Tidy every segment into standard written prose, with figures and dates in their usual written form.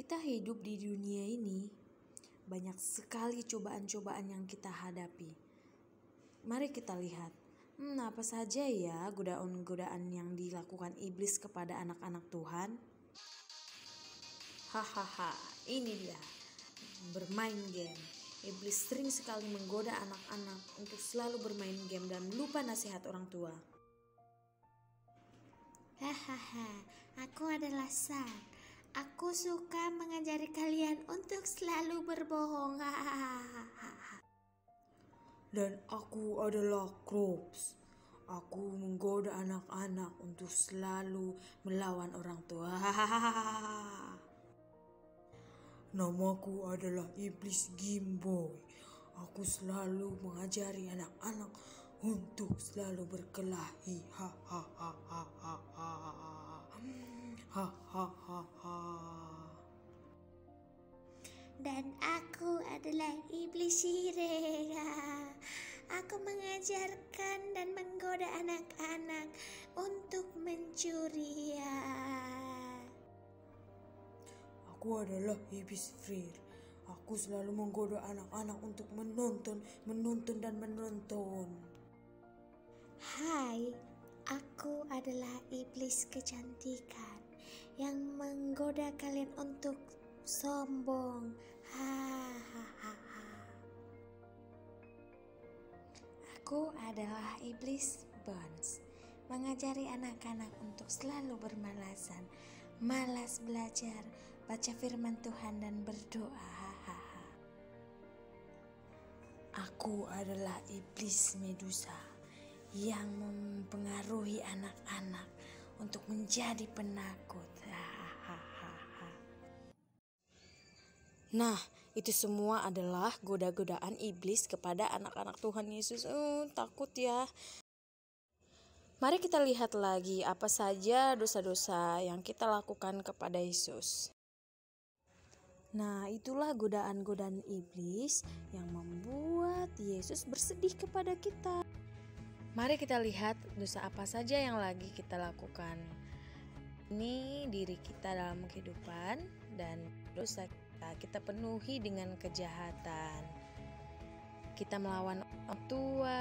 Kita hidup di dunia ini, banyak sekali cobaan-cobaan yang kita hadapi. Mari kita lihat, apa saja ya godaan-godaan yang dilakukan iblis kepada anak-anak Tuhan? Hahaha, ini dia, bermain game. Iblis sering sekali menggoda anak-anak untuk selalu bermain game dan lupa nasihat orang tua. Hahaha, aku adalah San. Aku suka mengajari kalian untuk selalu berbohong. Dan aku adalah Krops. Aku menggoda anak-anak untuk selalu melawan orang tua. Namaku adalah Iblis Gimboy. Aku selalu mengajari anak-anak untuk selalu berkelahi. Dan aku adalah Iblis Sirih. Aku mengajarkan dan menggoda anak-anak untuk mencuri. Aku adalah Iblis Frir. Aku selalu menggoda anak-anak untuk menonton dan menonton. Hai, aku adalah Iblis Kecantikan yang menggoda kalian untuk sombong. Aku adalah Iblis Bones, mengajari anak-anak untuk selalu bermalasan, malas belajar, baca firman Tuhan dan berdoa. Aku adalah Iblis Medusa yang mempengaruhi anak-anak untuk menjadi penakut. Nah, itu semua adalah goda-godaan iblis kepada anak-anak Tuhan Yesus. Takut ya. Mari kita lihat lagi apa saja dosa-dosa yang kita lakukan kepada Yesus. Nah, itulah godaan-godaan iblis yang membuat Yesus bersedih kepada kita. Mari kita lihat dosa apa saja yang lagi kita lakukan. Ini diri kita dalam kehidupan dan dosa kita penuhi dengan kejahatan. Kita melawan orang tua,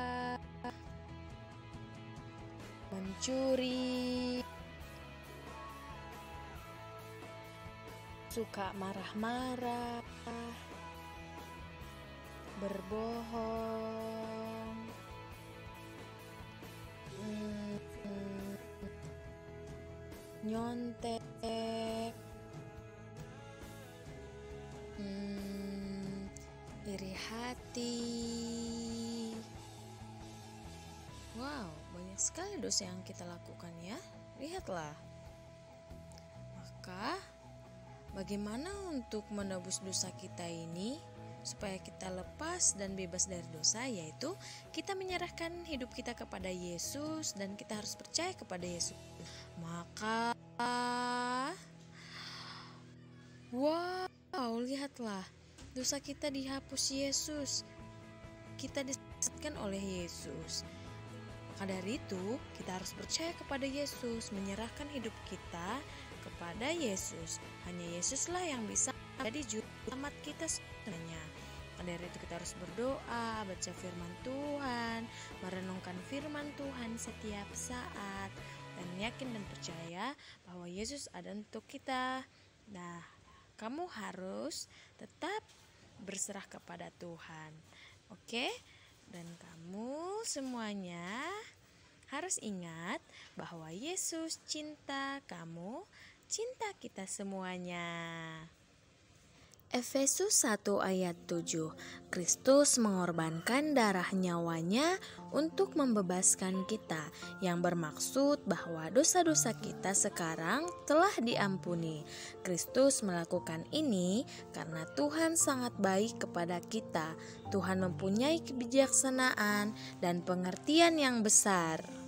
mencuri, suka marah-marah, berbohong, nyontek, iri hati. Wow, banyak sekali dosa yang kita lakukan ya. Lihatlah. Maka bagaimana untuk menebus dosa kita ini supaya kita lepas dan bebas dari dosa, yaitu kita menyerahkan hidup kita kepada Yesus dan kita harus percaya kepada Yesus. Maka wow, lihatlah, dosa kita dihapus Yesus. Kita diselamatkan oleh Yesus. Maka dari itu, kita harus percaya kepada Yesus, menyerahkan hidup kita kepada Yesus. Hanya Yesuslah yang bisa menjadi juru selamat kita semuanya. Maka dari itu kita harus berdoa, baca firman Tuhan, merenungkan firman Tuhan setiap saat, dan yakin dan percaya bahwa Yesus ada untuk kita. Nah, kamu harus tetap berserah kepada Tuhan. Oke? Dan kamu semuanya harus ingat bahwa Yesus cinta kamu, cinta kita semuanya. Efesus 1 ayat 7. Kristus mengorbankan darah nyawanya untuk membebaskan kita, yang bermaksud bahwa dosa-dosa kita sekarang telah diampuni. Kristus melakukan ini karena Tuhan sangat baik kepada kita. Tuhan mempunyai kebijaksanaan dan pengertian yang besar.